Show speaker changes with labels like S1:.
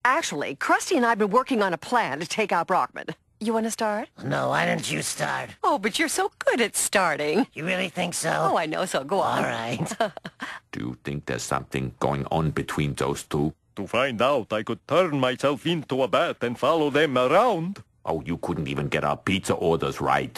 S1: Actually, Krusty and I have been working on a plan to take out Brockman. You want to start?
S2: No, why don't you start?
S1: Oh, but you're so good at starting.
S2: You really think so?
S1: Oh, I know so. Go on.
S2: All right.
S3: Do you think there's something going on between those two?
S4: To find out, I could turn myself into a bat and follow them around.
S3: Oh, you couldn't even get our pizza orders right.